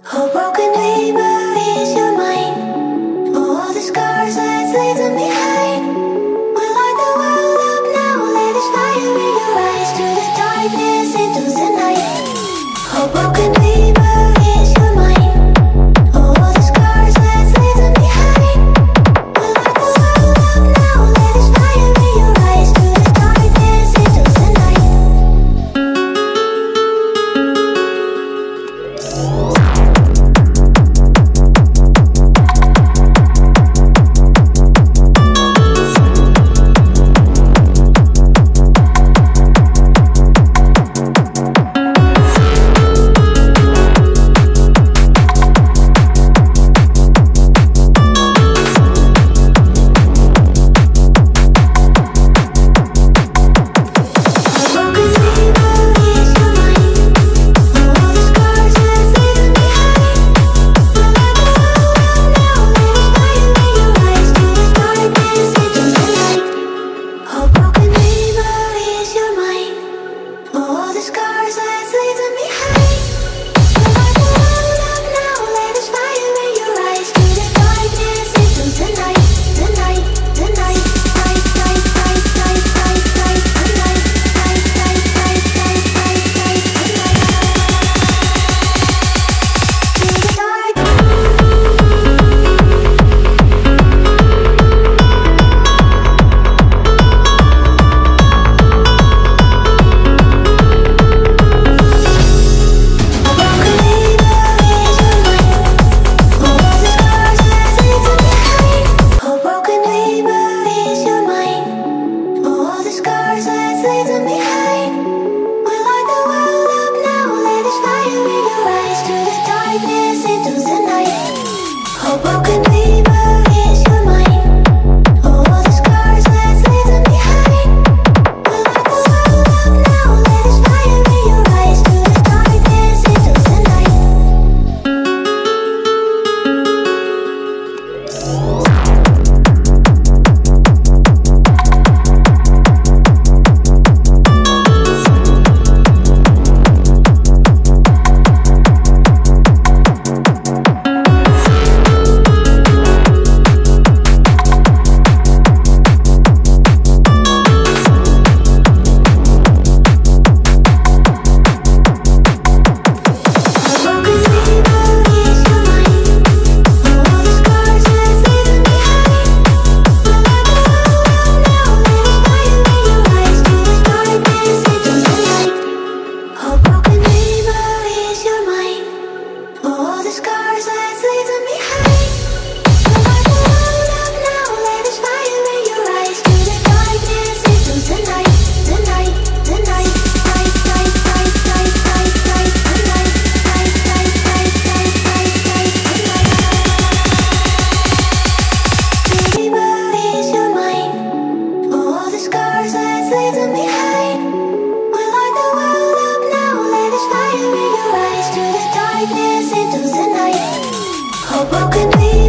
A broken dreamer is your mind. All the scars that's leave them behind. We light the world up now. Let us fire in your eyes. To the darkness, into the night. A broken dreamer is your mind. All the scars that's leave them behind. We light the world up now. Let us fire in your eyes. To the darkness, into the night. Broken dreams.